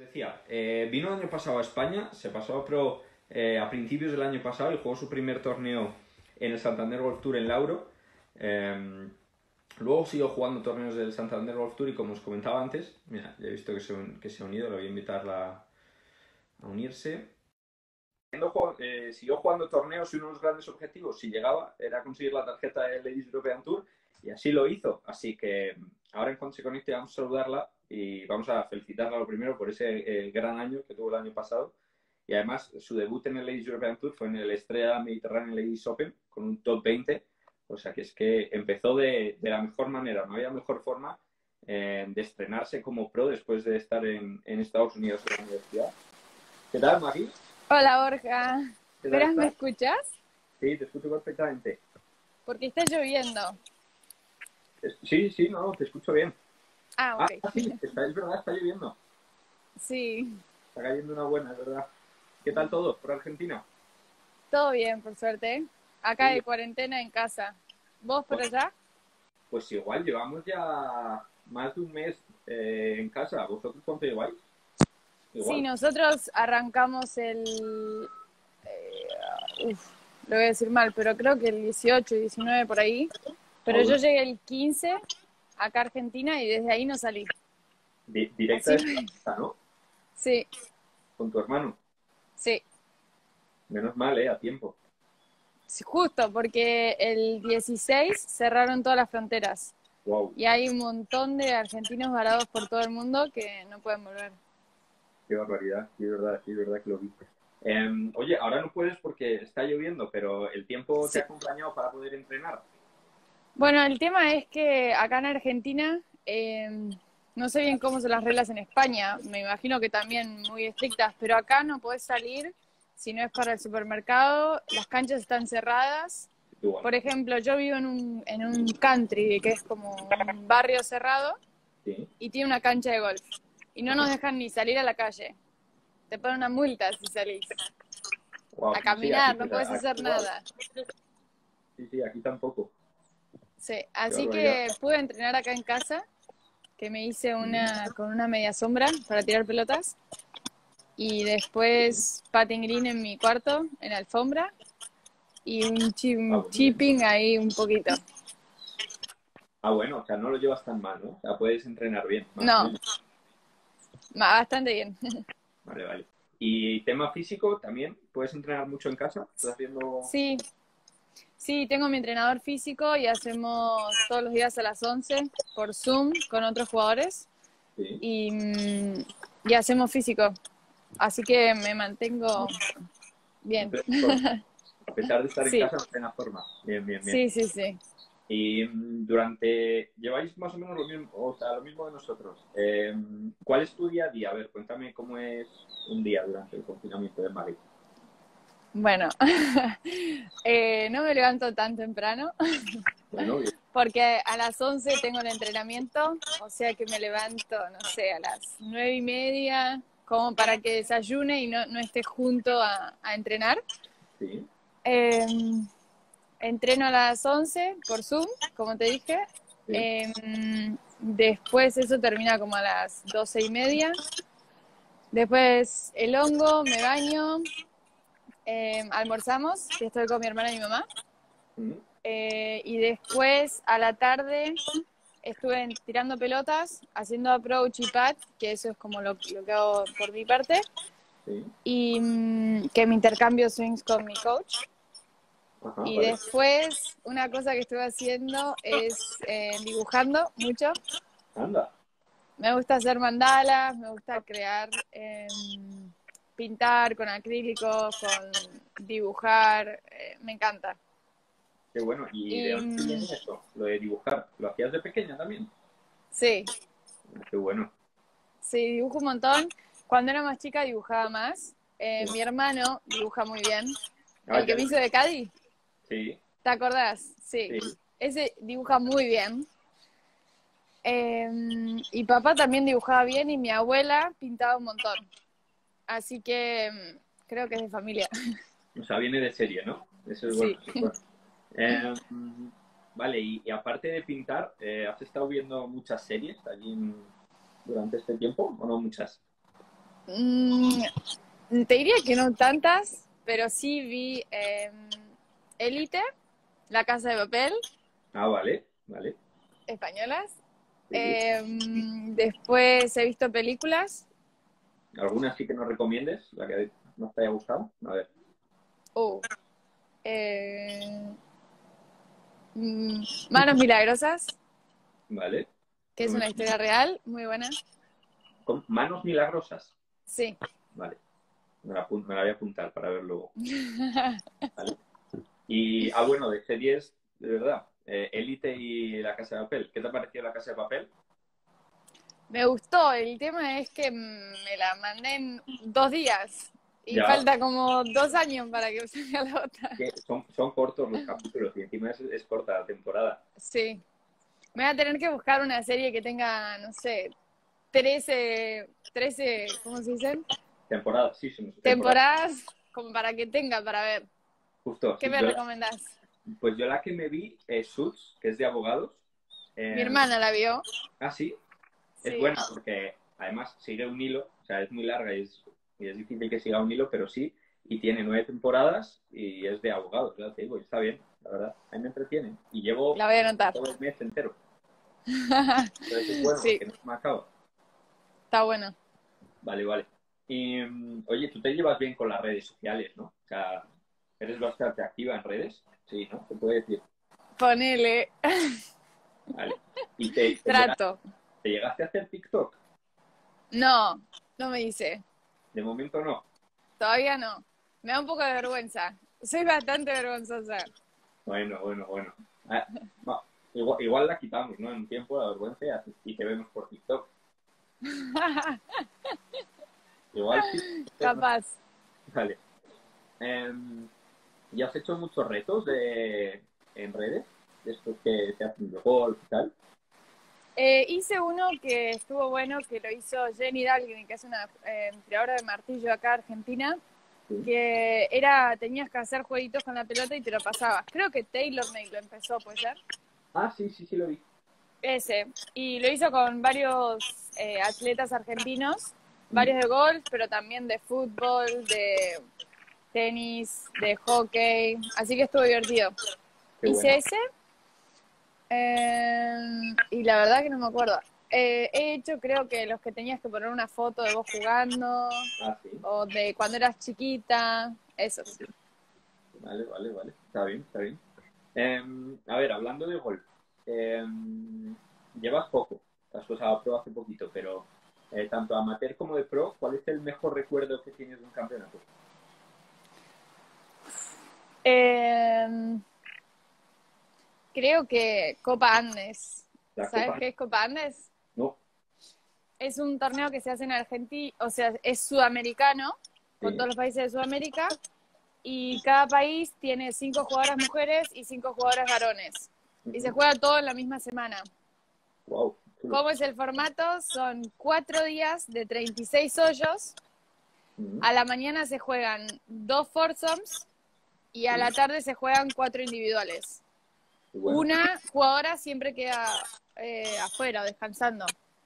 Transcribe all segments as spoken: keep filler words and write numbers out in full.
decía, eh, vino el año pasado a España, se pasó a Pro eh, a principios del año pasado y jugó su primer torneo en el Santander Golf Tour en Lauro. Eh, luego siguió jugando torneos del Santander Golf Tour y como os comentaba antes, mira, ya he visto que se, que se ha unido, le voy a invitar a, a unirse. Eh, siguió jugando torneos y uno de los grandes objetivos, si llegaba, era conseguir la tarjeta del Ladies European Tour y así lo hizo. Así que ahora en cuanto se conecte vamos a saludarla y vamos a felicitarla lo primero por ese eh, gran año que tuvo el año pasado. Y además su debut en el Ladies European Tour fue en el Estrella Mediterranean Ladies Open con un top veinte. O sea que es que empezó de, de la mejor manera, no había mejor forma eh, de estrenarse como pro después de estar en, en Estados Unidos en la universidad. ¿Qué tal, Maki? Hola, Borja. ¿Qué tal ¿Esperas, me estás? escuchas? Sí, te escucho perfectamente. Porque está lloviendo. Sí, sí, no, te escucho bien. Ah, Ah, ok. sí, está, es verdad, está lloviendo. Sí, Está cayendo una buena, es verdad. ¿Qué tal todo por Argentina? todo bien, por suerte. Acá Muy de bien. cuarentena en casa. ¿Vos por Pues, allá? pues igual, llevamos ya más de un mes eh, en casa. ¿Vosotros cuánto lleváis? Sí, Igual. nosotros arrancamos el... eh, uf, lo voy a decir mal, pero creo que el dieciocho, diecinueve por ahí. Ah, Pero yo bueno. llegué el quince acá a Argentina y desde ahí no salí. Di- directa Así de me... casa, ¿no? Sí, Con tu hermano. sí. Menos mal, ¿eh? A tiempo. Sí, justo, porque el dieciséis cerraron todas las fronteras. Wow, Y hay un montón de argentinos varados por todo el mundo que no pueden volver. qué barbaridad. Sí, es verdad, sí, es verdad que lo vi. Em, oye, ahora no puedes porque está lloviendo, pero el tiempo te ha Sí. acompañado para poder entrenar. Bueno, el tema es que acá en Argentina, eh, no sé bien cómo son las reglas en España, me imagino que también muy estrictas, pero acá no podés salir si no es para el supermercado, las canchas están cerradas. Igual. Por ejemplo, yo vivo en un, en un country, que es como un barrio cerrado, Sí. y tiene una cancha de golf. Y no nos Ajá. dejan ni salir a la calle. Te ponen una multa si salís. Wow. A Sí, aquí, caminar, no pues, puedes aquí hacer igual. nada. Sí, sí, aquí tampoco. Sí, Qué así barbaridad. que pude entrenar acá en casa, que me hice Mm. una con una media sombra para tirar pelotas y después patin green en mi cuarto, en la alfombra y un, chi Ah, un bueno, bien. chipping ahí un poquito. Ah, bueno, o sea, no lo llevas tan mal, ¿no? O sea, puedes entrenar bien, más o No, menos. bastante bien. Vale, vale. Y tema físico también, ¿puedes entrenar mucho en casa? ¿Estás haciendo...? Sí, sí, tengo mi entrenador físico y hacemos todos los días a las once por Zoom con otros jugadores Sí. y, mm, y hacemos físico. Así que me mantengo bien. Entrenas forma. A pesar de estar en Sí, casa, entrenas forma. Bien, bien, bien. sí, sí, sí. Y mm, durante... Lleváis más o menos lo mismo, o sea, lo mismo de nosotros. Eh, ¿cuál es tu día a día? A ver, cuéntame cómo es un día durante el confinamiento de Madrid. Bueno, eh, no me levanto tan temprano Bueno, bien. porque a las once tengo el entrenamiento, o sea que me levanto, no sé, a las nueve y media, como para que desayune y no, no esté junto a, a entrenar. Sí, Eh, Entreno a las once por Zoom, como te dije. sí. Eh, Después eso termina como a las doce y media. Después el hongo, me baño, eh, almorzamos, que estoy con mi hermana y mi mamá. Mm. Eh, y después a la tarde estuve tirando pelotas, haciendo approach y pad, que eso es como lo, lo que hago por mi parte, Sí. y mm, que me intercambio swings con mi coach. Ajá, Y vale. después una cosa que estuve haciendo es eh, dibujando mucho. Anda. Me gusta hacer mandalas, me gusta crear, eh, pintar con acrílicos, con dibujar, eh, me encanta. Qué bueno. ¿Y de Y dónde te mm, viene eso? Lo de dibujar. ¿Lo hacías de pequeña también? sí, Ah, qué bueno. sí, dibujo un montón. Cuando era más chica dibujaba más. Eh, Sí. mi hermano dibuja muy bien. Ah, El que ya me lo hizo vi. de Cádiz, Sí, ¿te acordás? Sí. sí. Ese dibuja muy bien. Eh, y papá también dibujaba bien y mi abuela pintaba un montón. Así que mm, creo que es de familia. O sea, viene de serie, ¿no? Eso es bueno, Sí. eso es bueno. Eh, vale, y, y aparte de pintar, eh, ¿has estado viendo muchas series allí en- durante este tiempo o no muchas? Mm, te diría que no tantas, pero sí vi eh, Élite, La Casa de Papel, Ah, vale, vale. españolas. Sí. Eh, después he visto películas. ¿Alguna sí que nos recomiendes? La que no te haya gustado. A ver. Uh, eh, mm, Manos Milagrosas, Vale. que No es me- una historia real, muy buena. Con manos milagrosas. Sí. Vale. Me la, apun- me la voy a apuntar para ver luego. Vale. Y, ah, bueno, de series, de verdad. Eh, Élite y La Casa de Papel. ¿Qué te ha parecido La Casa de Papel? Me gustó, el tema es que me la mandé en dos días y Ya, falta como dos años para que salga la otra. que son, son cortos los capítulos y encima es, es corta la temporada. Sí, me voy a tener que buscar una serie que tenga, no sé, trece, trece, ¿cómo se dicen? Temporada, sí, sí, temporada. Temporadas como para que tenga para ver. Justo, ¿Qué sí. me Yo, recomendás? pues yo la que me vi es Suits, que es de abogados. Mi Eh, hermana la vio. ah, sí, es Sí, buena porque además sigue un hilo, o sea, es muy larga y es, y es difícil que siga un hilo, pero sí, y tiene nueve temporadas y es de abogados, ya te digo, y está bien, la verdad, a mí me entretiene. Y llevo la voy a anotar. todo el mes entero, entonces es bueno Sí, porque no se me acaba. está bueno. Vale, vale. Y, mm, oye, tú te llevas bien con las redes sociales, ¿no? O sea, eres bastante activa en redes, sí, ¿no? Se puede decir. Ponele. Vale. ¿Y te, te llegaste, Trato. te llegaste a hacer TikTok? No, no me hice. De momento no. Todavía no. Me da un poco de vergüenza. Soy bastante vergonzosa. Bueno, bueno, bueno. Ah, no, igual, igual la quitamos, ¿no? En un tiempo la vergüenza y así- y te vemos por TikTok. Igual sí. Capaz. Vale. Em, ¿y has hecho muchos retos de, en redes? Después que te hacen de golf y tal. Eh, hice uno que estuvo bueno, que lo hizo Jenny Dahlgren, que es una eh, tiradora de martillo acá argentina, Sí. que era, tenías que hacer jueguitos con la pelota y te lo pasabas. Creo que Taylor Made lo empezó, ¿puede ser? Ah, sí, sí, sí lo vi. Ese. Y lo hizo con varios eh, atletas argentinos, Mm, varios de golf, pero también de fútbol, de tenis, de hockey. Así que estuvo divertido. qué Hice bueno. ese. Eh, y la verdad que no me acuerdo. Eh, he hecho, creo que los que tenías que poner una foto de vos jugando, Ah, sí. o de cuando eras chiquita, esos. Vale, vale, vale. Está bien, está bien. Em, a ver, hablando de golf. em, llevas poco. Has pasado pro hace poquito, pero eh, tanto amateur como de pro, ¿cuál es el mejor recuerdo que tienes de un campeonato? Eh, creo que Copa Andes. La ¿Sabes Copa. qué es Copa Andes? No. Es un torneo que se hace en Argentina, o sea, es sudamericano, con Sí. todos los países de Sudamérica, y cada país tiene cinco jugadoras mujeres y cinco jugadores varones. Y se juega todo en la misma semana. Wow. Chulo. ¿Cómo es el formato? Son cuatro días de treinta y seis hoyos. Mm, A la mañana se juegan dos foursomes y a la tarde se juegan cuatro individuales. qué bueno. Una jugadora siempre queda eh, afuera, descansando.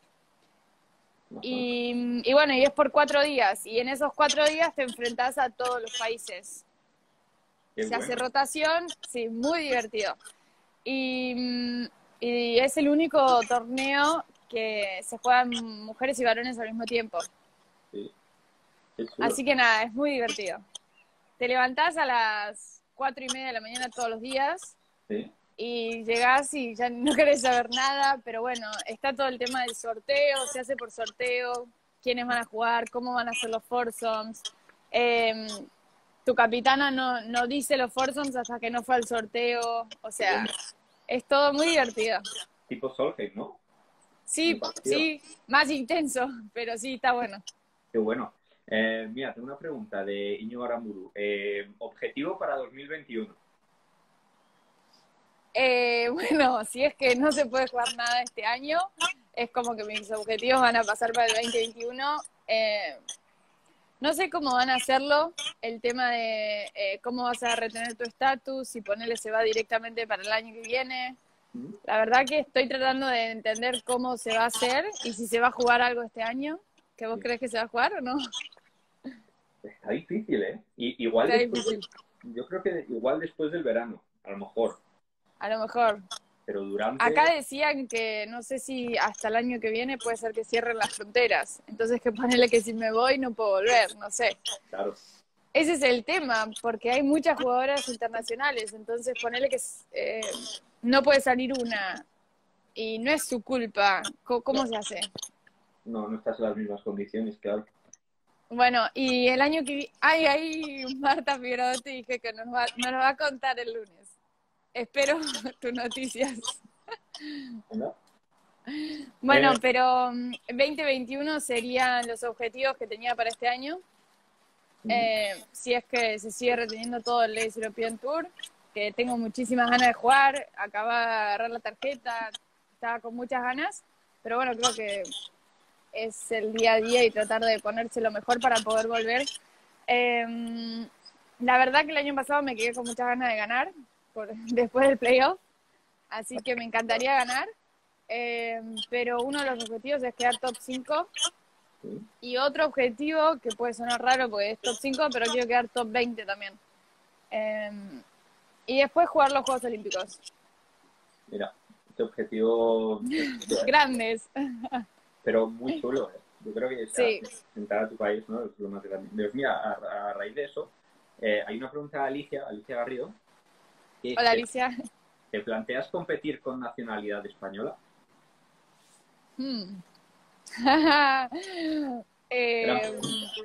Ajá. Y, y bueno, y es por cuatro días. Y en esos cuatro días te enfrentás a todos los países. Qué Se hace bueno. rotación, sí, muy divertido. Y, y es el único torneo que se juegan mujeres y varones al mismo tiempo. Sí. Qué chulo. Así que nada, es muy divertido. Te levantás a las cuatro y media de la mañana todos los días Sí. y llegás y ya no querés saber nada, pero bueno, está todo el tema del sorteo, se hace por sorteo, quiénes van a jugar, cómo van a ser los foursomes. Eh, tu capitana no, no dice los foursomes hasta que no fue al sorteo, o Qué sea, bueno. es todo muy divertido. Tipo Solheim, ¿no? Muy Sí, parecido. sí, más intenso, pero sí, está bueno. Qué bueno. Eh, mira, tengo una pregunta de Iñigo Aramburu. Eh, objetivo para dos mil veintiuno. Eh, bueno, si es que no se puede jugar nada este año, es como que mis objetivos van a pasar para el veinte veintiuno. Eh, no sé cómo van a hacerlo, el tema de eh, cómo vas a retener tu estatus, si ponerle se va directamente para el año que viene. ¿Mm? La verdad que estoy tratando de entender cómo se va a hacer y si se va a jugar algo este año, ¿Que vos crees que se va a jugar o no? Está difícil, ¿eh? Y, igual Está después, difícil. yo creo que igual después del verano, a lo mejor. A lo mejor. Pero durante... Acá decían que no sé si hasta el año que viene puede ser que cierren las fronteras. Entonces que ponele que si me voy no puedo volver, no sé. Claro. Ese es el tema, porque hay muchas jugadoras internacionales. Entonces ponele que eh, no puede salir una. Y no es su culpa. ¿Cómo, cómo se hace? No, no estás en las mismas condiciones, claro. Bueno, y el año que viene... Ay, ay, Marta Figueroa te dije que nos va, nos lo va a contar el lunes. Espero tus noticias. ¿No? Bueno, Eh, pero um, veinte veintiuno serían los objetivos que tenía para este año. Eh, si es que se sigue reteniendo todo el Ladies European Tour, que tengo muchísimas ganas de jugar, acaba de agarrar la tarjeta, estaba con muchas ganas, pero bueno, creo que es el día a día y tratar de ponerse lo mejor para poder volver. Eh, la verdad que el año pasado me quedé con muchas ganas de ganar por, después del playoff, así que me encantaría ganar, eh, pero uno de los objetivos es quedar top cinco. Y otro objetivo, que puede sonar raro porque es top cinco, pero quiero quedar top veinte también. Eh, y después jugar los Juegos Olímpicos. Mira, este objetivo... Grandes. Pero muy chulo, ¿eh? Yo creo que Sí. sentar a tu país, ¿no? Es lo más grande. Pues mira, a, a raíz de eso, eh, hay una pregunta de Alicia, Alicia Garrido. Que Hola, dice, Alicia. ¿te planteas competir con nacionalidad española? Hmm. eh,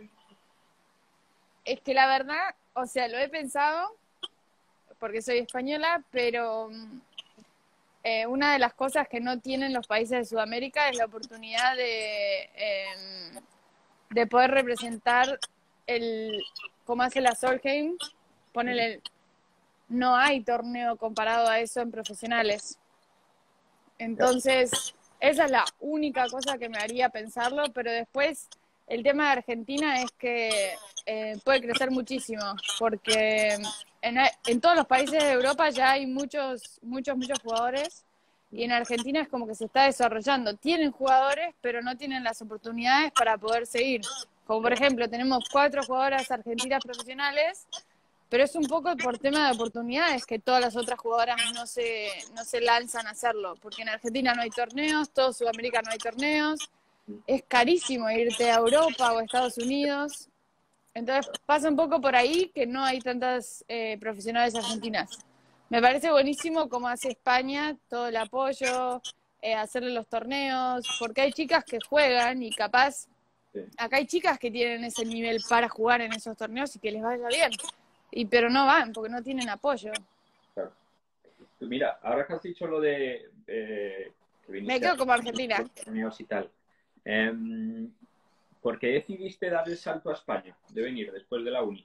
es que la verdad, o sea, lo he pensado porque soy española, pero eh, una de las cosas que no tienen los países de Sudamérica es la oportunidad de, eh, de poder representar el, como hace la Solheim, ponele, no hay torneo comparado a eso en profesionales. Entonces, esa es la única cosa que me haría pensarlo, pero después el tema de Argentina es que eh, puede crecer muchísimo, porque en, en todos los países de Europa ya hay muchos, muchos, muchos jugadores, y en Argentina es como que se está desarrollando. Tienen jugadores, pero no tienen las oportunidades para poder seguir. Como por ejemplo, tenemos cuatro jugadoras argentinas profesionales, pero es un poco por tema de oportunidades que todas las otras jugadoras no se, no se lanzan a hacerlo, porque en Argentina no hay torneos, todo Sudamérica no hay torneos, es carísimo irte a Europa o a Estados Unidos, entonces pasa un poco por ahí que no hay tantas eh, profesionales argentinas. Me parece buenísimo como hace España, todo el apoyo, eh, hacerle los torneos, porque hay chicas que juegan y capaz, sí. Acá hay chicas que tienen ese nivel para jugar en esos torneos y que les vaya bien. Y pero no van, porque no tienen apoyo. Claro. Pues mira, ahora que has dicho lo de... Eh, que Me quedo como Argentina. Y tal, eh, ¿por qué decidiste dar el salto a España de venir después de la uni?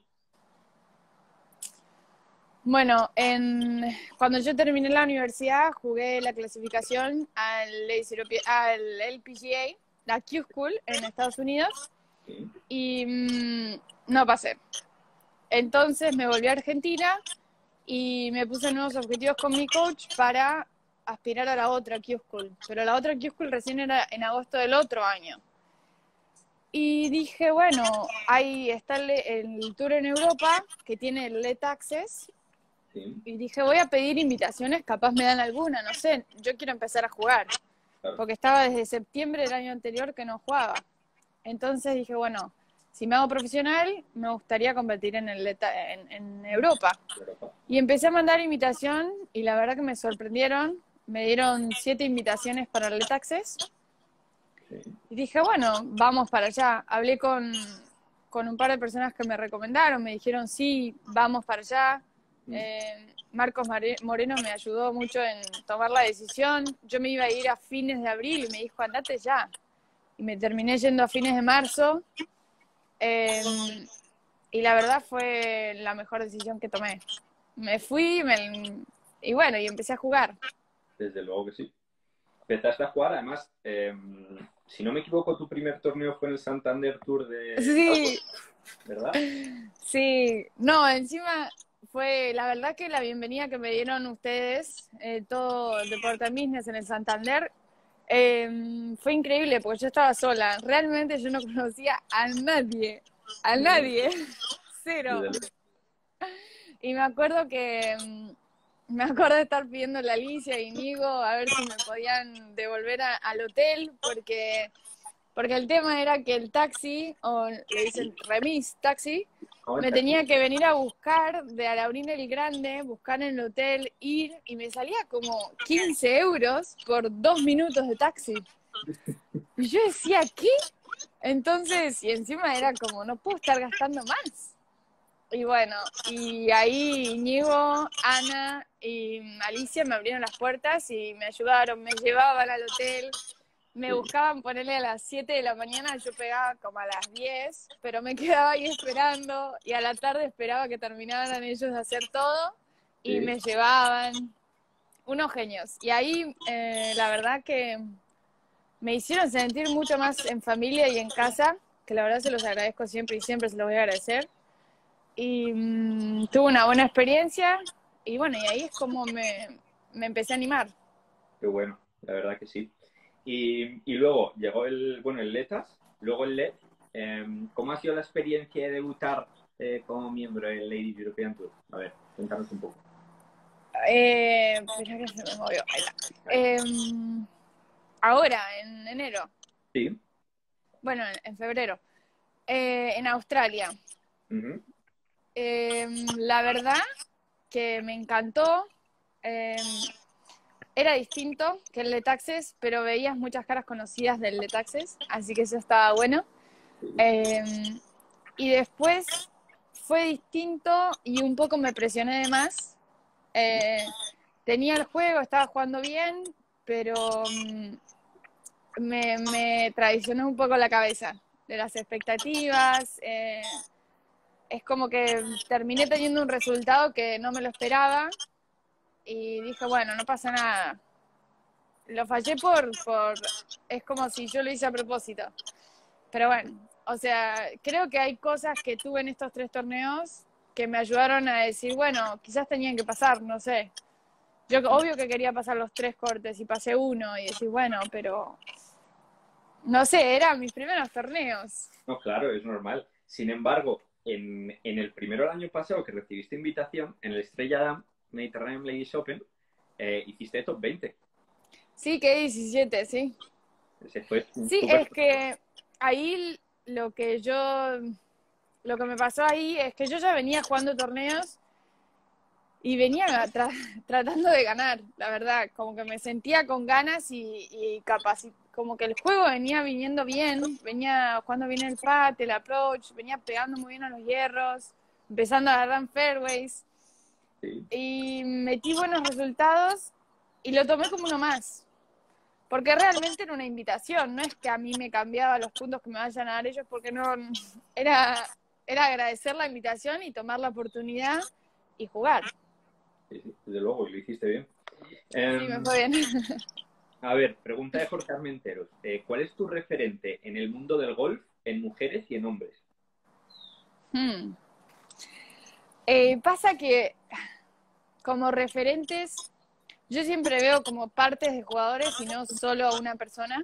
Bueno, en, cuando yo terminé la universidad, jugué la clasificación al, al L P G A, la Q-School en Estados Unidos, sí. Y mmm, no pasé. Entonces me volví a Argentina y me puse nuevos objetivos con mi coach para aspirar a la otra Q-School. Pero la otra Q-School recién era en agosto del otro año. Y dije, bueno, ahí está el, el tour en Europa que tiene el Let Access. Sí. Y dije, voy a pedir invitaciones, capaz me dan alguna, no sé, yo quiero empezar a jugar. Claro. Porque estaba desde septiembre del año anterior que no jugaba. Entonces dije, bueno, si me hago profesional, me gustaría competir en, el en, en Europa. Europa. Y empecé a mandar invitación y la verdad que me sorprendieron. Me dieron siete invitaciones para el Let Access. Sí. Y dije, bueno, vamos para allá. Hablé con, con un par de personas que me recomendaron, me dijeron, sí, vamos para allá. Eh, Marcos Moreno me ayudó mucho en tomar la decisión. Yo me iba a ir a fines de abril y me dijo, andate ya. Y me terminé yendo a fines de marzo. Eh, y la verdad fue la mejor decisión que tomé. Me fui me, y bueno, y empecé a jugar. Desde luego que sí. Empezaste a jugar, además, eh, si no me equivoco, tu primer torneo fue en el Santander Tour de... Sí. ¿Verdad? Sí. No, encima fue la verdad que la bienvenida que me dieron ustedes, eh, todo Deporte Business en el Santander, Eh, fue increíble porque yo estaba sola. Realmente yo no conocía a nadie. A nadie. Cero. Desde luego. Y me acuerdo que... mm, Me acuerdo de estar pidiendo a Alicia y Nigo a ver si me podían devolver a- al hotel porque... Porque el tema era que el taxi, o le dicen remis taxi, ¿Cómo me estás? tenía que venir a buscar de Alaurín el Grande, buscar en el hotel, ir, y me salía como quince euros por dos minutos de taxi. Y yo decía, ¿qué? Entonces, y encima era como, no puedo estar gastando más. Y bueno, y ahí Íñigo, Ana y Alicia me abrieron las puertas y me ayudaron, me llevaban al hotel. Me Sí, buscaban ponerle a las siete de la mañana, yo pegaba como a las diez, pero me quedaba ahí esperando y a la tarde esperaba que terminaran ellos de hacer todo y sí, me llevaban, unos genios. Y ahí eh, la verdad que me hicieron sentir mucho más en familia y en casa, que la verdad se los agradezco siempre y siempre se los voy a agradecer. Y mmm, tuve una buena experiencia y bueno, y ahí es como me, me empecé a animar. qué bueno, la verdad que sí. Y, y luego llegó el, bueno, el Letas, luego el L E D. Eh, ¿Cómo ha sido la experiencia de debutar eh, como miembro del Ladies European Tour? A ver, cuéntanos un poco. Eh, espera que se me movió. Ahí está. Ahí. Eh, ahora, en enero, Sí. bueno, en, en febrero, eh, en Australia. Ujú. Eh, la verdad que me encantó. Eh, era distinto que el de Taxes, pero veías muchas caras conocidas del de Taxes, así que eso estaba bueno. Sí. Eh, y después fue distinto y un poco me presioné de más. Eh, tenía el juego, estaba jugando bien, pero mm, me, me traicionó un poco la cabeza de las expectativas. Eh, es como que terminé teniendo un resultado que no me lo esperaba y dije, bueno, no pasa nada. Lo fallé por, por... Es como si yo lo hice a propósito. Pero bueno, o sea, creo que hay cosas que tuve en estos tres torneos que me ayudaron a decir, bueno, quizás tenían que pasar, no sé. Yo obvio que quería pasar los tres cortes y pasé uno y decir, bueno, pero no sé, eran mis primeros torneos. No, claro, es normal. Sin embargo, en, en el primero del año pasado que recibiste invitación, en el Estrella Damm Mediterranean Ladies Open, eh, hiciste top veinte. Sí, que diecisiete, sí. Ese fue un Sí, súper... es que ahí lo que yo, lo que me pasó ahí es que yo ya venía jugando torneos y venía tra tratando de ganar, la verdad, como que me sentía con ganas y, y capaci como que el juego venía viniendo bien, venía jugando bien el pat, el approach, venía pegando muy bien a los hierros, empezando a agarrar fairways Sí, y metí buenos resultados y lo tomé como uno más. Porque realmente era una invitación, no es que a mí me cambiaba los puntos que me vayan a dar ellos, porque no, era, era agradecer la invitación y tomar la oportunidad y jugar. sí, sí, desde luego, y lo hiciste bien. Sí, me Eh, fue bien. a ver, pregunta de Jorge Armenteros. Eh, ¿Cuál es tu referente en el mundo del golf en mujeres y en hombres? Hmm. Eh, pasa que como referentes, yo siempre veo como partes de jugadores y no solo a una persona.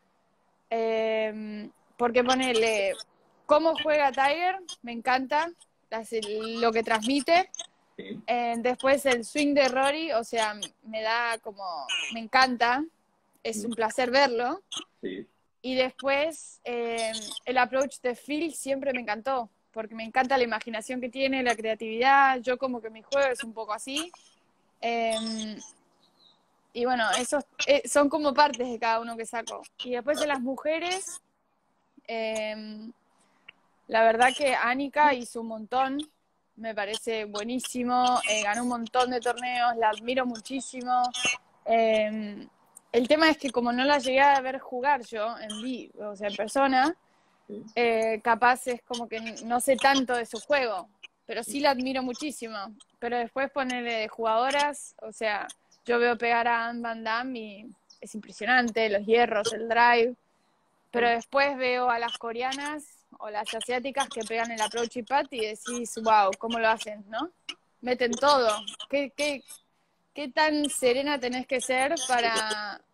Eh, porque ponele, cómo juega Tiger, me encanta, lo que transmite. Sí, Eh, después el swing de Rory, o sea, me da como, me encanta, es un placer verlo. sí, Y después eh, el approach de Phil siempre me encantó, porque me encanta la imaginación que tiene, la creatividad, yo como que mi juego es un poco así. Eh, y bueno, esos eh, son como partes de cada uno que saco. Y después de las mujeres, eh, la verdad que Annika hizo un montón, me parece buenísimo, eh, ganó un montón de torneos, la admiro muchísimo. Eh, el tema es que como no la llegué a ver jugar yo en vivo, o sea, en persona, sí. eh, capaz es como que no sé tanto de su juego, pero sí la admiro muchísimo. Pero después ponerle de jugadoras, o sea, yo veo pegar a Anne Van Damme y es impresionante, los hierros, el drive. Pero después veo a las coreanas o las asiáticas que pegan el approach y pat y decís, wow, ¿cómo lo hacen, no? Meten todo. ¿Qué, qué, qué tan serena tenés que ser para,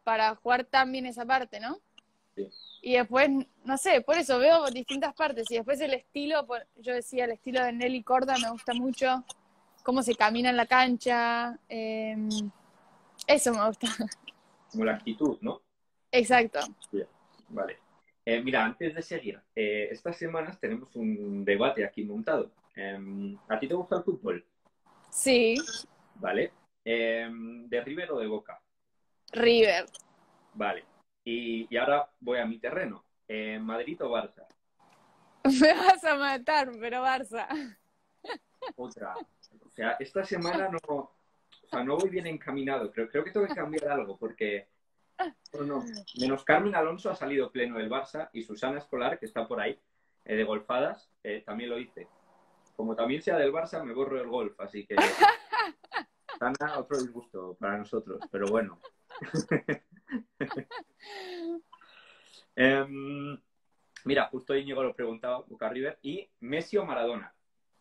para jugar tan bien esa parte, ¿no? Sí. Y después, no sé, por eso veo distintas partes. Y después el estilo, yo decía, el estilo de Nelly Corda me gusta mucho. Cómo se camina en la cancha. Eh, eso me gusta. Como la actitud, ¿no? Exacto. Bien, vale. Eh, mira, antes de seguir, eh, estas semanas tenemos un debate aquí montado. Eh, ¿a ti te gusta el fútbol? Sí, Vale. Eh, ¿de River o de Boca? River. Vale. Y, y ahora voy a mi terreno. Eh, ¿Madrid o Barça? Me vas a matar, pero Barça. Otra. O sea, esta semana no, o sea, no voy bien encaminado. Creo, creo que tengo que cambiar algo porque, bueno, no, menos Carmen Alonso ha salido pleno del Barça y Susana Escolar, que está por ahí, eh, de golfadas, eh, también lo dice. Como también sea del Barça, me borro el golf, así que Susana, otro disgusto para nosotros, pero bueno. um, mira, justo Íñigo lo preguntaba, Boca River, y ¿Messi o Maradona?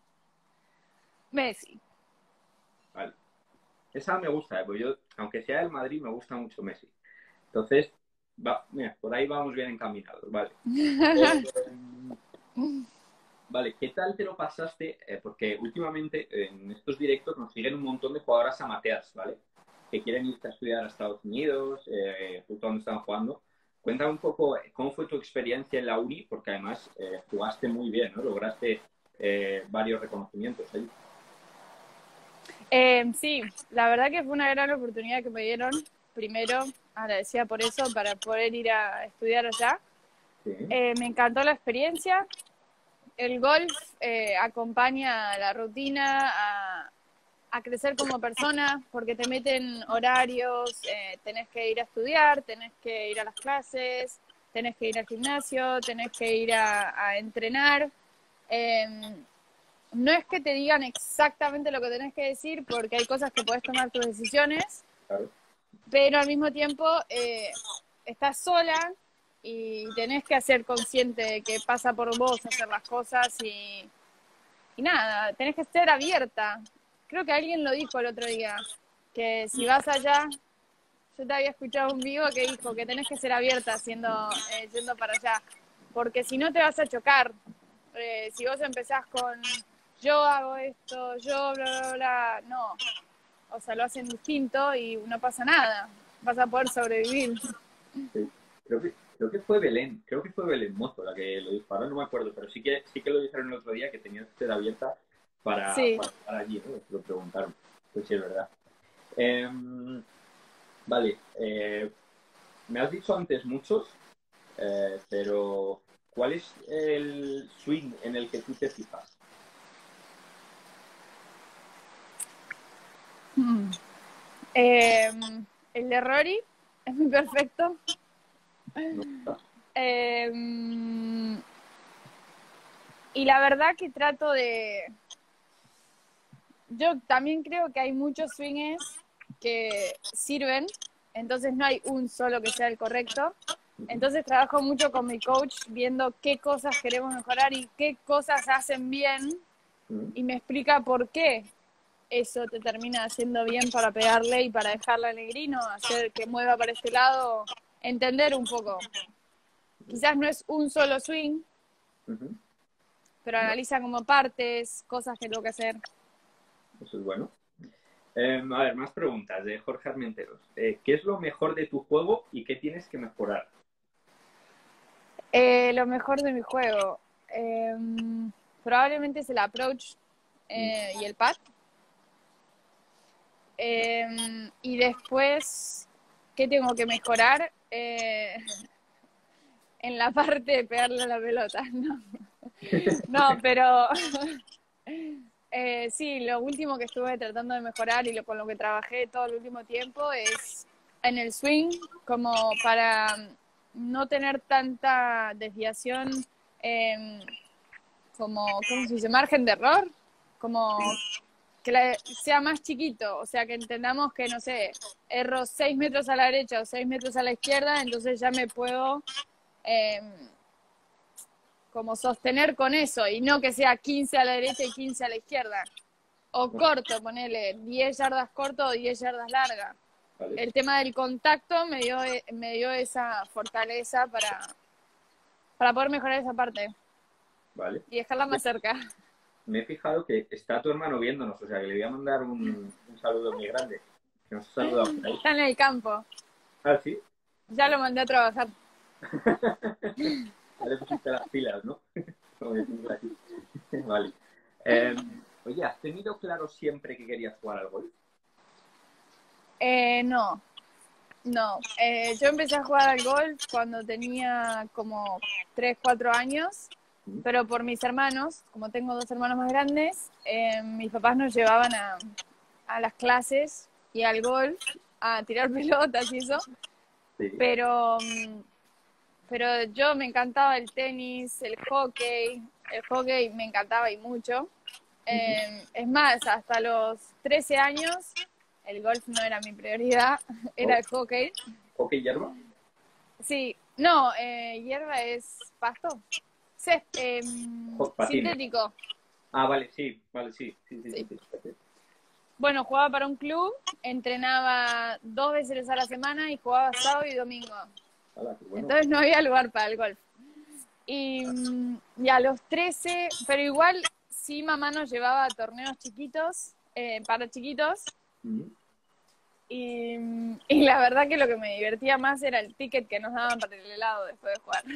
Messi. Vale. Esa me gusta, ¿eh? Porque yo, aunque sea del Madrid, me gusta mucho Messi. Entonces, va, mira, por ahí vamos bien encaminados, vale. Eh, vale, ¿qué tal te lo pasaste? Eh, porque últimamente en estos directos nos siguen un montón de jugadoras amateurs, ¿vale? Que quieren irse a estudiar a Estados Unidos, eh, justo donde están jugando. Cuéntame un poco cómo fue tu experiencia en la uni, porque además eh, jugaste muy bien, ¿no? Lograste eh, varios reconocimientos ahí. Eh, sí, la verdad que fue una gran oportunidad que me dieron. Primero, agradecida por eso, para poder ir a estudiar allá. Sí. Eh, me encantó la experiencia. El golf eh, acompaña a la rutina, a, a crecer como persona, porque te meten horarios, eh, tenés que ir a estudiar, tenés que ir a las clases, tenés que ir al gimnasio, tenés que ir a, a entrenar. Eh, no es que te digan exactamente lo que tenés que decir, porque hay cosas que podés tomar tus decisiones, Claro. pero al mismo tiempo eh, estás sola y tenés que ser consciente de que pasa por vos hacer las cosas y, y nada, tenés que ser abierta. Creo que alguien lo dijo el otro día, que si vas allá, yo te había escuchado un vivo que dijo que tenés que ser abierta siendo, eh, yendo para allá, porque si no te vas a chocar. Eh, si vos empezás con yo hago esto, yo bla, bla, bla, no. O sea, lo hacen distinto y no pasa nada. Vas a poder sobrevivir. Sí. Creo que, creo que fue Belén, creo que fue Belén Mozo la que lo dijo, ahora no me acuerdo, pero sí que, sí que lo dijeron el otro día que tenía que ser abierta para, Sí. para estar allí, ¿no? Lo preguntaron. Pues sí, es verdad. Eh, vale, eh, me has dicho antes muchos, eh, pero ¿cuál es el swing en el que tú te fijas? Mm. Eh, el de Rory es muy perfecto. ¿No? Eh, y la verdad que trato de... Yo también creo que hay muchos swings que sirven, entonces no hay un solo que sea el correcto. Entonces trabajo mucho con mi coach viendo qué cosas queremos mejorar y qué cosas hacen bien y me explica por qué eso te termina haciendo bien para pegarle y para dejarla en el grino, hacer que mueva para este lado, entender un poco. Quizás no es un solo swing, Uh-huh. pero analiza como partes, cosas que tengo que hacer. Eso es bueno. Eh, a ver, más preguntas de Jorge Armenteros. Eh, ¿Qué es lo mejor de tu juego y qué tienes que mejorar? Eh, lo mejor de mi juego. Eh, probablemente es el approach eh, y el pad. Eh, y después, ¿qué tengo que mejorar? Eh, en la parte de pegarle a la pelota. No, no pero eh, sí, lo último que estuve tratando de mejorar y lo, con lo que trabajé todo el último tiempo es en el swing, como para no tener tanta desviación, eh, como, ¿cómo se dice? Margen de error, como que la, sea más chiquito, o sea, que entendamos que, no sé, erro seis metros a la derecha o seis metros a la izquierda, entonces ya me puedo eh, como sostener con eso, y no que sea quince a la derecha y quince a la izquierda. O corto, ponele diez yardas corto o diez yardas larga. Vale, el tema del contacto me dio, me dio esa fortaleza para, para poder mejorar esa parte vale. y dejarla más cerca. Me he fijado que está tu hermano viéndonos, o sea que le voy a mandar un, un saludo muy grande. Que nos ha saludado por ahí. Está en el campo. Ah, sí. Ya lo mandé a trabajar. Ya le pusiste las pilas, ¿no? Como decimos aquí. Vale. Eh, oye, ¿has tenido claro siempre que querías jugar al golf? Eh, no, no. Eh, yo empecé a jugar al golf cuando tenía como tres cuatro años, ¿Mm? pero por mis hermanos, como tengo dos hermanos más grandes, eh, mis papás nos llevaban a, a las clases y al golf, a tirar pelotas y eso, Sí. pero, mm, pero yo me encantaba el tenis, el hockey, el hockey me encantaba y mucho. Eh, es más, hasta los trece años el golf no era mi prioridad, era Oh, el hockey. ¿ok, hierba? Sí, no, eh, hierba es pasto, Cés- eh, Jo, patines. sintético. Ah, vale, sí, vale, sí. Sí, sí, sí, Sí. sí, sí. Bueno, jugaba para un club, entrenaba dos veces a la semana y jugaba sábado y domingo. Hala, qué bueno. Entonces no había lugar para el golf. Y, mm, y a los trece, pero igual sí mamá nos llevaba a torneos chiquitos, eh, para chiquitos, ¿Mm? y, y la verdad que lo que me divertía más era el ticket que nos daban para el helado después de jugar.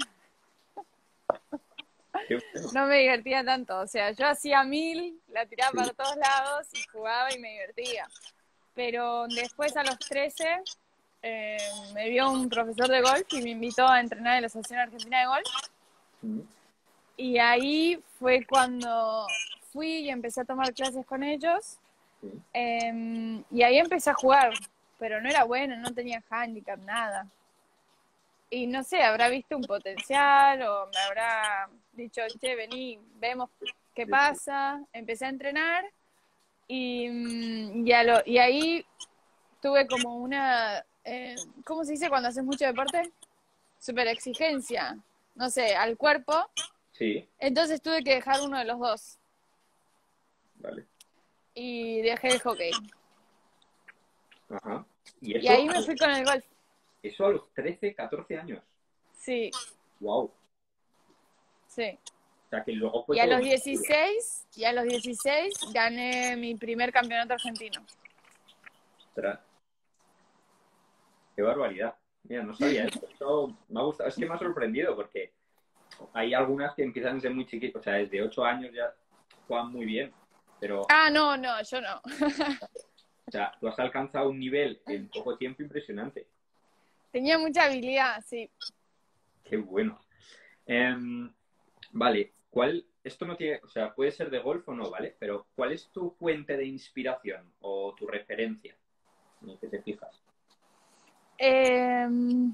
Qué bueno. No me divertía tanto, o sea, yo hacía mil, la tiraba para todos lados y jugaba y me divertía. Pero después a los trece eh, me vio un profesor de golf y me invitó a entrenar en la Asociación Argentina de Golf. ¿Mm? Y ahí fue cuando fui y empecé a tomar clases con ellos. Sí. Eh, y ahí empecé a jugar, pero no era bueno, no tenía handicap, nada. Y no sé, habrá visto un potencial o me habrá dicho, che, vení, vemos qué Sí, sí. pasa. Empecé a entrenar y, mm, y, a lo- y ahí tuve como una, eh, ¿cómo se dice cuando haces mucho deporte? Super exigencia, no sé, al cuerpo. Sí, Entonces tuve que dejar uno de los dos vale. y dejé el hockey. Ajá. Y Y eso, ahí me fui con el golf. eso a los trece, catorce años. Sí, Wow. sí. O sea que luego fue Y a todo los más duro. dieciséis, y a los dieciséis gané mi primer campeonato argentino. Ostras, qué barbaridad. Mira, no sabía esto. Eso me ha gustado. Es que me ha sorprendido porque hay algunas que empiezan desde muy chiquitos. O sea, desde ocho años ya juegan muy bien. Pero, Ah, no, no, yo no. o sea, tú has alcanzado un nivel en poco tiempo impresionante. Tenía mucha habilidad, sí. Qué bueno. Em, vale, ¿cuál? Esto no tiene, o sea, puede ser de golf o no, ¿vale? Pero ¿cuál es tu fuente de inspiración o tu referencia en el que te fijas? Eh,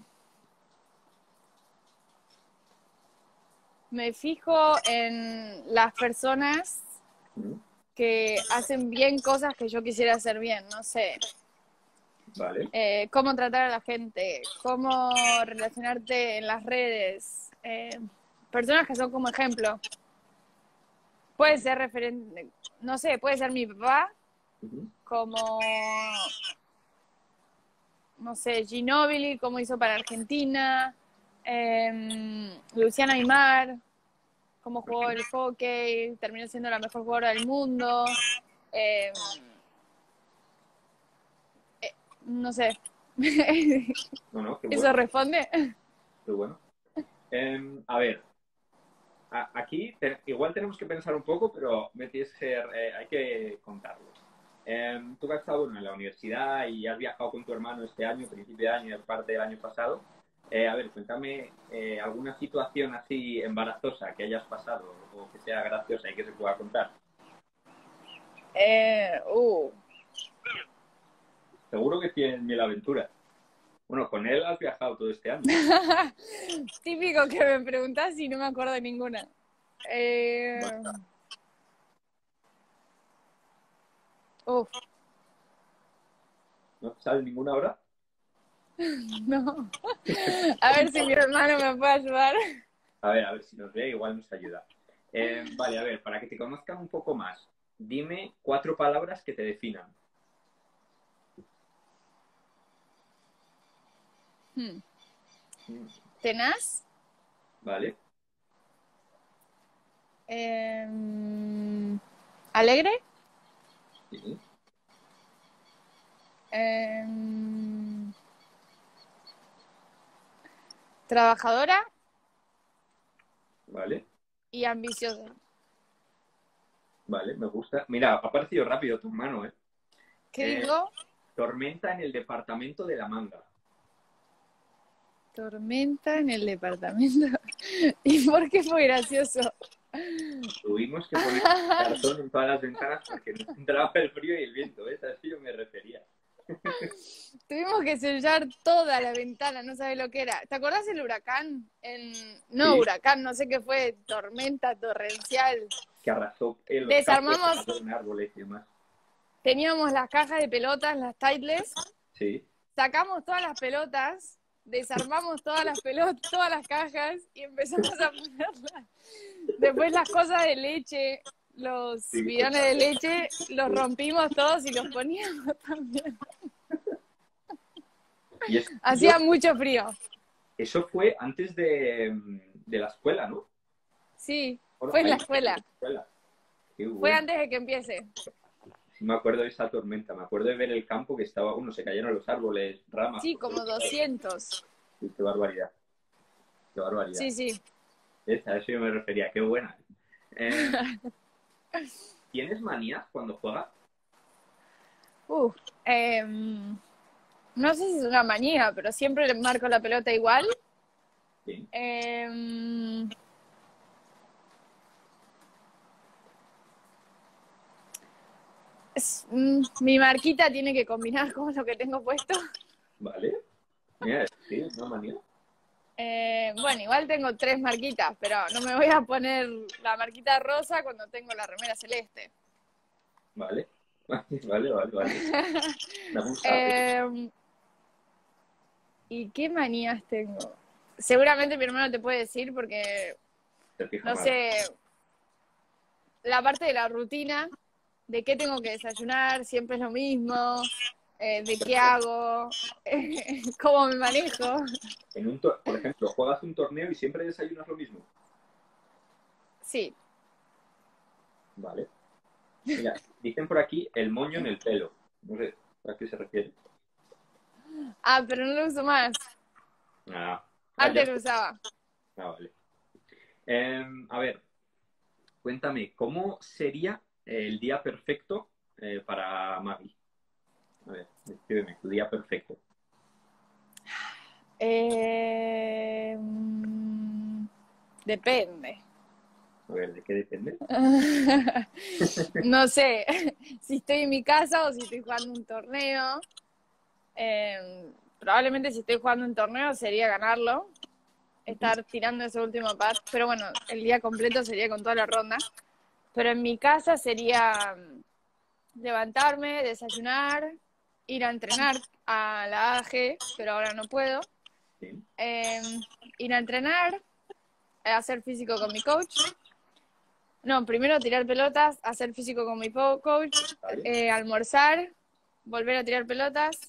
me fijo en las personas ¿Mm? que hacen bien cosas que yo quisiera hacer bien, no sé, Vale. eh, cómo tratar a la gente, cómo relacionarte en las redes, eh, personas que son como ejemplo. Puede ser referente, no sé, puede ser mi papá, Ujú. como, no sé, Ginóbili, cómo hizo para Argentina, eh, Luciana Aymar, cómo jugó el hockey, terminó siendo la mejor jugadora del mundo. Eh, eh, no sé. No, no, qué ¿Eso bueno, responde? qué bueno. Em, a ver, a- aquí te- igual tenemos que pensar un poco, pero me tienes que ser, eh, hay que contarlo. Em, tú que has estado bueno, en la universidad y has viajado con tu hermano este año, principio de año y parte del año pasado. Eh, a ver, cuéntame eh, alguna situación así embarazosa que hayas pasado o que sea graciosa y que se pueda contar. Eh, uh. Seguro que tienes mil aventuras. Bueno, con él has viajado todo este año. Típico que me preguntás y no me acuerdo de ninguna. Eh, Basta. uf, ¿No te sale ninguna ahora? no. A ver si mi hermano me puede ayudar. A ver, a ver si nos ve, igual nos ayuda. Eh, vale, a ver, para que te conozcan un poco más, dime cuatro palabras que te definan. Hmm. Mm, ¿Tenaz? Vale. Em, ¿alegre? Sí. Em, ¿trabajadora? Vale. Y ambiciosa. Vale, me gusta. Mira, ha aparecido rápido tu hermano, ¿eh? ¿Qué Eh, dijo? Tormenta en el departamento de La Manga. Tormenta en el departamento. ¿Y por qué fue gracioso? Tuvimos que poner cartón en todas las ventanas porque no entraba el frío y el viento, ¿ves? Así yo me refería. Tuvimos que sellar toda la ventana, no sabes lo que era. ¿Te acordás del huracán? En... No, Sí, huracán, no sé qué fue, tormenta torrencial. que arrasó en los campos, Desarmamos, en árboles y demás. teníamos las cajas de pelotas, las Titles, Sí. sacamos todas las pelotas, desarmamos todas las pelotas, todas las cajas y empezamos a ponerlas. Después las cosas de leche, los Sí, bidones de leche, los rompimos todos y los poníamos también. Y eso, Hacía mucho frío. eso fue antes de, de la escuela, ¿no? Sí, Bueno, fue en ahí, la en escuela. la escuela. Qué Fue bueno. antes de que empiece. Sí me acuerdo de esa tormenta, me acuerdo de ver el campo que estaba, uno, se cayeron los árboles, ramas. Sí, Por todos como lados. doscientos. Sí, qué barbaridad, qué barbaridad. Sí, sí. Es, a eso yo me refería, qué buena. Eh, ¿Tienes manías cuando juegas? Uh, em, no sé si es una manía, pero siempre le marco la pelota igual. Sí. Em, es- mm, mi marquita tiene que combinar con lo que tengo puesto. Vale. Mira, sí, es una manía. Eh, bueno, igual tengo tres marquitas, pero no me voy a poner la marquita rosa cuando tengo la remera celeste. Vale. Vale, vale, vale. Me gusta. Eh, ¿y qué manías tengo? Seguramente mi hermano te puede decir porque, Te fijas no más. sé, la parte de la rutina, de qué tengo que desayunar, siempre es lo mismo, eh, de qué hago, cómo me manejo. En un tor- por ejemplo, juegas un torneo y siempre desayunas lo mismo. Sí. Vale. Mira, dicen por aquí el moño en el pelo. No sé a qué se refiere. Ah, pero no lo uso más. Ah, ah, ya. Antes lo usaba. Ah, vale. Em, a ver, cuéntame, ¿cómo sería el día perfecto eh, para Maggie? A ver, descríbeme tu día perfecto. Eh, mm, depende. A ver, ¿de qué depende? No sé si estoy en mi casa o si estoy jugando un torneo. Eh, probablemente si estoy jugando un torneo sería ganarlo, estar tirando ese último par. Pero bueno, el día completo sería con toda la ronda. Pero en mi casa sería mm, levantarme, desayunar, ir a entrenar a la A G, pero ahora no puedo. Sí, Eh, ir a entrenar, hacer físico con mi coach. No, primero tirar pelotas, hacer físico con mi po- coach, vale. eh, almorzar, volver a tirar pelotas,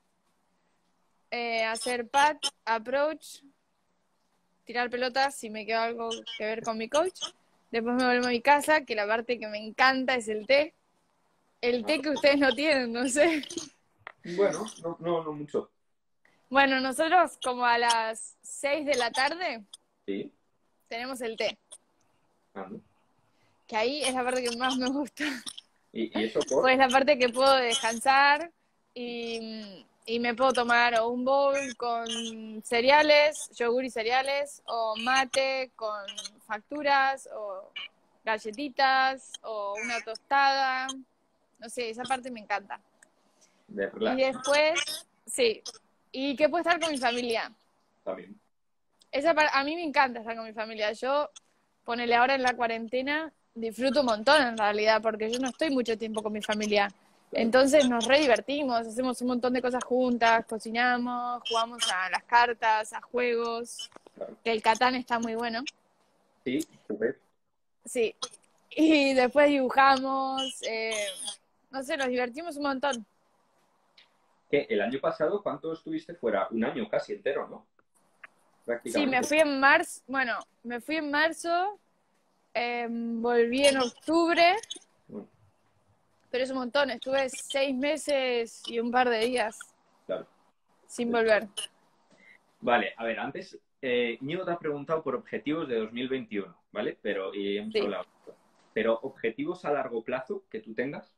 eh, hacer pad, approach, tirar pelotas si me queda algo que ver con mi coach. Después me vuelvo a mi casa, que la parte que me encanta es el té. El Ah, té que ustedes no tienen, no sé. bueno, no, no, no mucho. Bueno, nosotros como a las seis de la tarde Sí. tenemos el té, Ah, ¿no? que ahí es la parte que más me gusta. ¿Y, y eso por? Pues la parte que puedo descansar y, y me puedo tomar o un bowl con cereales, yogur y cereales, o mate con facturas, o galletitas, o una tostada. No sé, esa parte me encanta. De Y relax, ¿no? después, sí, y que puedo estar con mi familia. También. Esa par- a mí me encanta estar con mi familia. Yo, ponele ahora en la cuarentena, disfruto un montón en realidad, porque yo no estoy mucho tiempo con mi familia. Claro, Entonces nos re divertimos, hacemos un montón de cosas juntas, cocinamos, jugamos a las cartas, a juegos, claro. que el Catán está muy bueno. Sí, súper. Sí. Y después dibujamos, eh, no sé, nos divertimos un montón. Que el año pasado, ¿cuánto estuviste fuera? Un año casi entero, ¿no? Sí, me Prácticamente. fui en marzo, bueno, me fui en marzo, eh, volví en octubre, Bueno, pero es un montón, estuve seis meses y un par de días claro. sin volver. Vale, a ver, antes eh, Íñigo te ha preguntado por objetivos de dos mil veintiuno, ¿vale? Pero, y hemos Sí, hablado. Pero objetivos a largo plazo que tú tengas,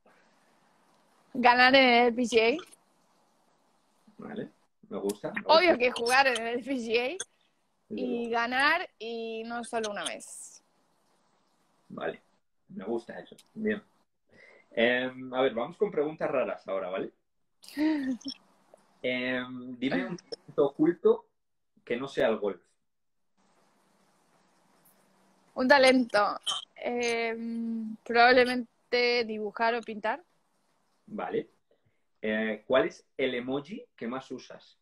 ganar en el P G A, ¿vale? Me gusta, me gusta, obvio que jugar en el P G A desde y luego. ganar y no solo una vez. Vale, me gusta eso. Bien. Eh, a ver, vamos con preguntas raras ahora, ¿vale? Eh, dime un talento oculto que no sea el golf, Un talento, eh, probablemente dibujar o pintar. ¿vale? Eh, ¿cuál es el emoji que más usas?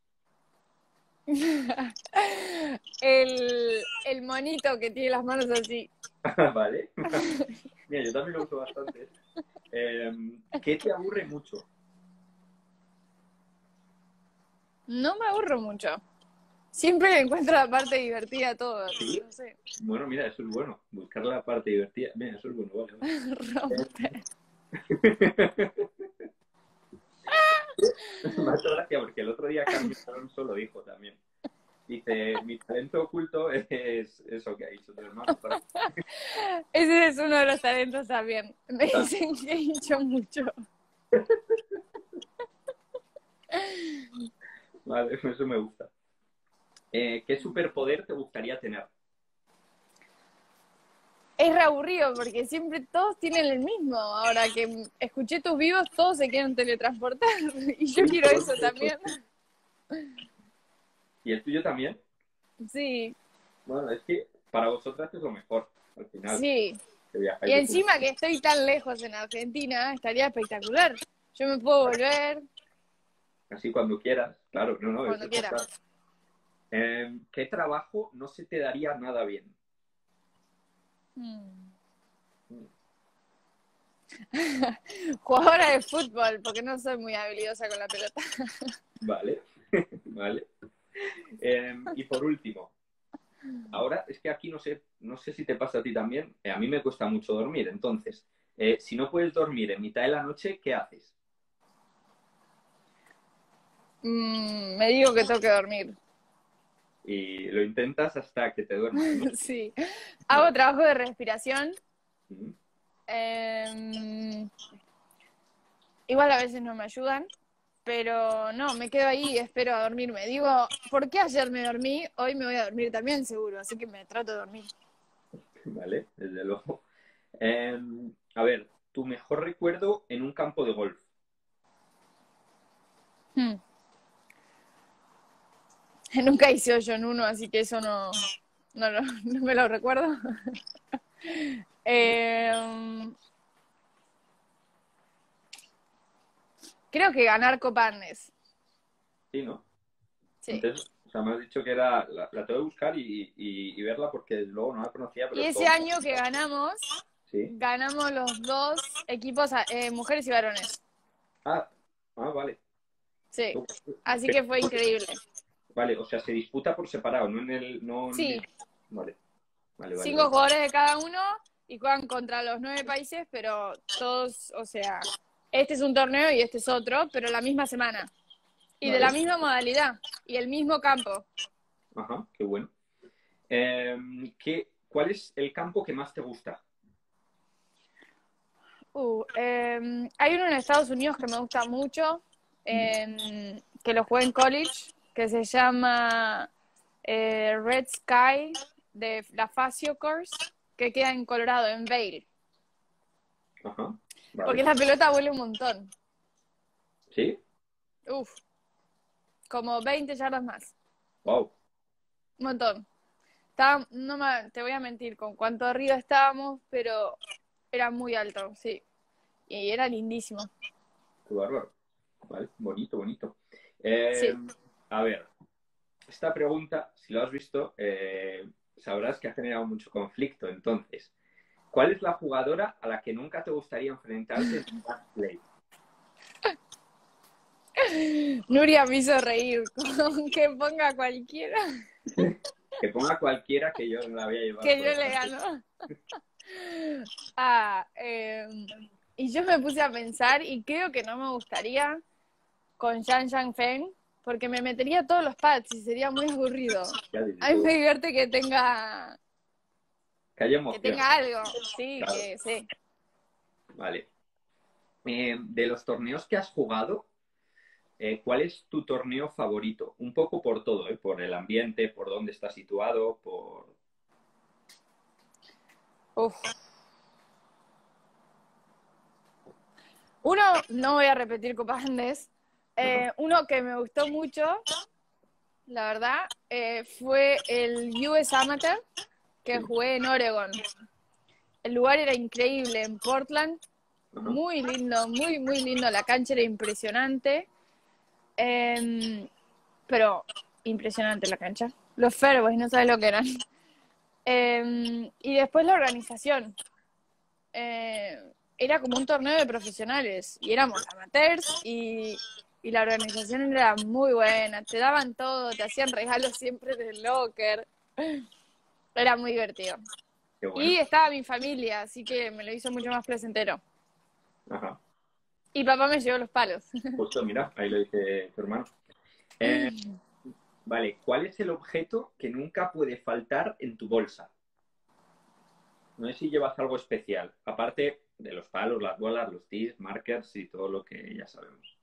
El, el monito que tiene las manos así. ¿Vale? Mira, yo también lo uso bastante. Eh, ¿qué te aburre mucho? No me aburro mucho. Siempre le encuentro la parte divertida a todo, ¿Sí? no sé. Bueno, mira, eso es bueno. Buscar la parte divertida. Mira, eso es bueno, vale, vale. Rompe. Me ha hecho gracia porque el otro día Carmen Alonso lo dijo también. Dice, mi talento oculto es eso que ha dicho tu hermano. Para... Ese es uno de los talentos también. Me dicen que he dicho mucho. Vale, eso me gusta. Eh, ¿qué superpoder te gustaría tener? Es re aburrido porque siempre todos tienen el mismo. Ahora que escuché tus vivos, todos se quieren teletransportar. Y yo Sí, quiero todo el eso mundo dijo también. sí. ¿Y el tuyo también? Sí, Bueno, es que para vosotras es lo mejor, al final, sí. que Y viajáis de puta. encima que estoy tan lejos en Argentina, estaría espectacular. Yo me puedo volver Así cuando quieras, claro, no, no, eso cuando está quiera. claro. Eh, ¿qué trabajo no se te daría nada bien? Hmm. Jugadora de fútbol, porque no soy muy habilidosa con la pelota. Vale, vale. Eh, y por último, ahora es que aquí no sé, no sé si te pasa a ti también, eh, a mí me cuesta mucho dormir, entonces, eh, si no puedes dormir en mitad de la noche, ¿qué haces? Mm, me digo que tengo que dormir. Y lo intentas hasta que te duermas, ¿no? Sí. Vale. Hago trabajo de respiración. Mm, Eh, igual a veces no me ayudan, pero no, me quedo ahí y espero a dormirme. Digo, ¿por qué ayer me dormí? Hoy me voy a dormir también, seguro, así que me trato de dormir. Vale, desde luego. Eh, a ver, tu mejor recuerdo en un campo de golf. Hmm. Nunca hice hoyo en uno, así que eso no, no, no, no me lo recuerdo. Eh, creo que ganar Copa Andes. Sí, ¿no? Sí. Entonces, o sea, me has dicho que era, la, la tengo que buscar y, y, y verla porque luego no la conocía, Y pero ese todo. año que ganamos, Sí. ganamos los dos equipos, eh, mujeres y varones. Ah, ah, vale. Sí. Así que fue increíble. Vale, o sea, se disputa por separado, no en el. No en el Sí, mismo. Vale, vale, vale, cinco vale. jugadores de cada uno y juegan contra los nueve países, pero todos, o sea, este es un torneo y este es otro, pero la misma semana. Y de la Vale. misma modalidad y el mismo campo. Ajá, qué bueno. Eh, ¿qué, ¿cuál es el campo que más te gusta? Uh, eh, hay uno en Estados Unidos que me gusta mucho, Mm, eh, que lo jugué en college, que se llama eh, Red Sky de la Facio Course, que queda en Colorado, en Vail. ajá, Porque vale. la pelota vuela un montón. ¿Sí? Uf, como veinte yardas más. Wow, Un montón. Estaba, no me, te voy a mentir con cuánto arriba estábamos, pero era muy alto, sí. Y era lindísimo. qué bárbaro. Vale, bonito, bonito. Eh, Sí. a ver, esta pregunta, si lo has visto, eh, sabrás que ha generado mucho conflicto. Entonces, ¿cuál es la jugadora a la que nunca te gustaría enfrentarte en un match play? Nuria me hizo reír con que ponga cualquiera. Que ponga cualquiera que yo la voy a llevar. Que yo le gano. Ah, eh, y yo me puse a pensar y creo que no me gustaría con Zhang Zhangfeng porque me metería todos los pads y sería muy aburrido. A mí me divierte que tenga que haya emoción. Que tenga algo, sí, Claro. que sí. Vale. Eh, de los torneos que has jugado, eh, ¿cuál es tu torneo favorito? Un poco por todo, ¿eh? Por el ambiente, por dónde está situado, por... Uf. Uno, no voy a repetir Copas Andes, eh, uno que me gustó mucho, la verdad, eh, fue el U S Amateur que jugué en Oregon. El lugar era increíble, en Portland, Ajá. muy lindo, muy, muy lindo, la cancha era impresionante, eh, pero impresionante la cancha. Los fairways, no sabes lo que eran. Eh, y después la organización. Eh, era como un torneo de profesionales y éramos amateurs y, y la organización era muy buena, te daban todo, te hacían regalos siempre del locker, era muy divertido. Qué bueno. Y estaba mi familia, así que me lo hizo mucho más placentero. Ajá. Y papá me llevó los palos. Justo, mira, ahí lo dice tu hermano. Eh, vale, ¿cuál es el objeto que nunca puede faltar en tu bolsa? No sé si llevas algo especial, aparte de los palos, las bolas, los tees, markers y todo lo que ya sabemos.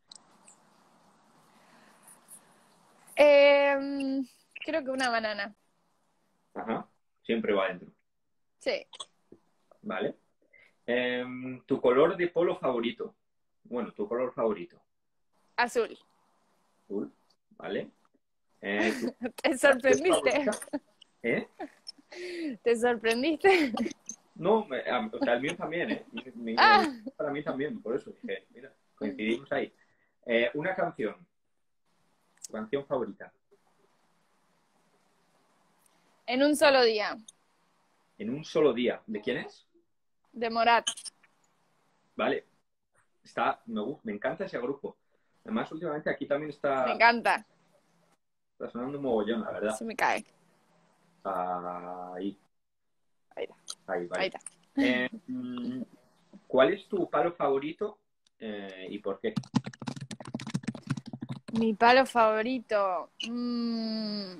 Eh, creo que una banana. Ajá, siempre va dentro. Sí. Vale. Eh, ¿tu color de polo favorito? Bueno, tu color favorito. Azul. Azul, vale. Eh, ¿tu ¿Te sorprendiste? ¿Eh? ¿Te sorprendiste? No, me- a- o sea, el mío también, ¿eh? Mi- mi- Ah. Para mí también, por eso dije, mira, coincidimos ahí. Eh, una canción. Tu canción favorita. En un solo día. En un solo día. ¿De quién es? De Morat. Vale. Está, me, gu- me encanta ese grupo. Además, últimamente aquí también está, Me encanta. está sonando un mogollón, la verdad. Se me cae. Ahí. Ahí está. Ahí, vale. Ahí está. Eh, mm, ¿cuál es tu palo favorito eh, y por qué? Mi palo favorito. Mm.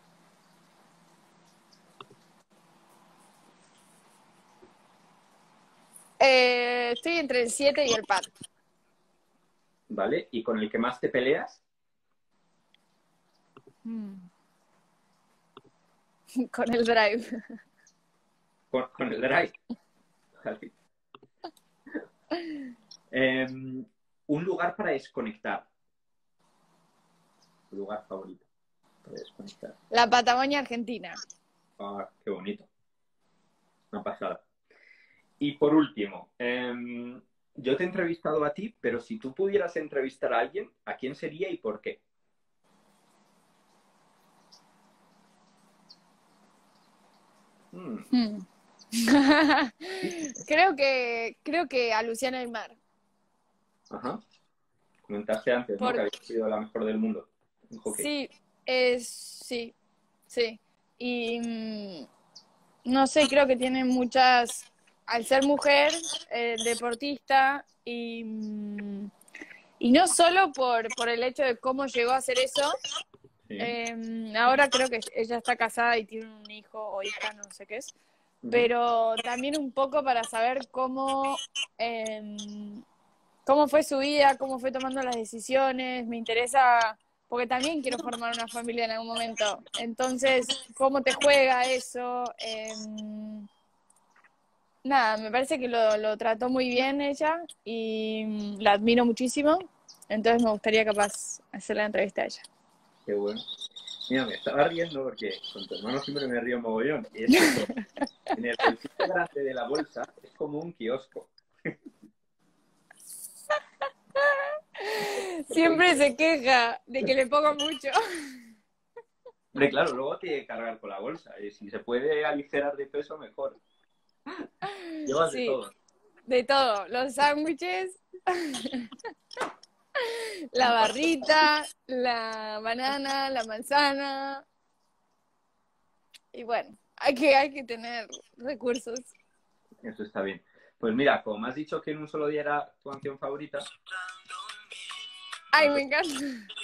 Eh, estoy entre el siete y el par. ¿Vale? ¿Y con el que más te peleas? Mm. Con el drive. Con, con el drive. Vale. Eh, un lugar para desconectar. Tu lugar favorito para desconectar. La Patagonia Argentina. Ah, qué bonito. Una pasada. Y por último, eh, yo te he entrevistado a ti, pero si tú pudieras entrevistar a alguien, ¿a quién sería y por qué? Hmm. Hmm. creo que creo que a Luciana Aymar. Ajá. Comentaste antes, ¿no? Por... Que había sido la mejor del mundo en hockey. Sí, es sí, sí. Y mm, no sé, creo que tiene muchas, al ser mujer, eh, deportista, y, mm, y no solo por, por el hecho de cómo llegó a hacer eso, Sí. eh, ahora creo que ella está casada y tiene un hijo o hija, no sé qué es, Ujú. pero también un poco para saber cómo, eh, cómo fue su vida, cómo fue tomando las decisiones, me interesa... Porque también quiero formar una familia en algún momento. Entonces, ¿cómo te juega eso? Eh, nada, me parece que lo, lo trató muy bien ella y mm, la admiro muchísimo. Entonces me gustaría capaz hacer la entrevista a ella. Qué bueno. Mira, me estaba riendo porque con tu hermano siempre me río mogollón. Y es que en el bolsillo grande de la bolsa es como un kiosco. Siempre se queja de que le pongo mucho. Hombre, claro, luego tiene que cargar con la bolsa. Y si se puede aligerar de peso, mejor. Llevas de Sí, todo. de todo. Los sándwiches La barrita, la banana, la manzana. Y bueno, hay que, hay que tener recursos. Eso está bien. Pues mira, como me has dicho que en un solo día era tu canción favorita. Ay, me encanta.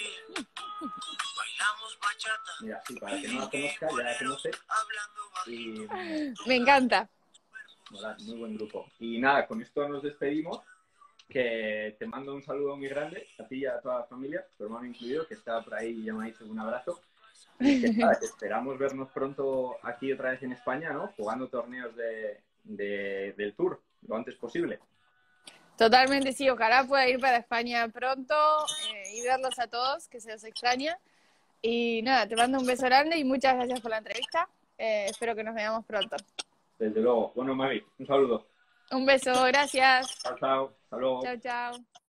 Mira, sí, para que no la conozca, ya la conoce. Y Me encanta. Hola, muy buen grupo. Y nada, con esto nos despedimos. Que te mando un saludo muy grande a ti y a toda la familia, tu hermano incluido, que está por ahí y ya me ha dicho un abrazo. Y que nada, que esperamos vernos pronto aquí otra vez en España, ¿no? Jugando torneos de, de, del Tour lo antes posible. Totalmente, sí. Ojalá pueda ir para España pronto eh, y verlos a todos, que se los extraña. Y nada, te mando un beso grande y muchas gracias por la entrevista. Eh, espero que nos veamos pronto. Desde luego. Bueno, Mavi, un saludo. Un beso, gracias. Chao, chao. Hasta luego. Chao, chao.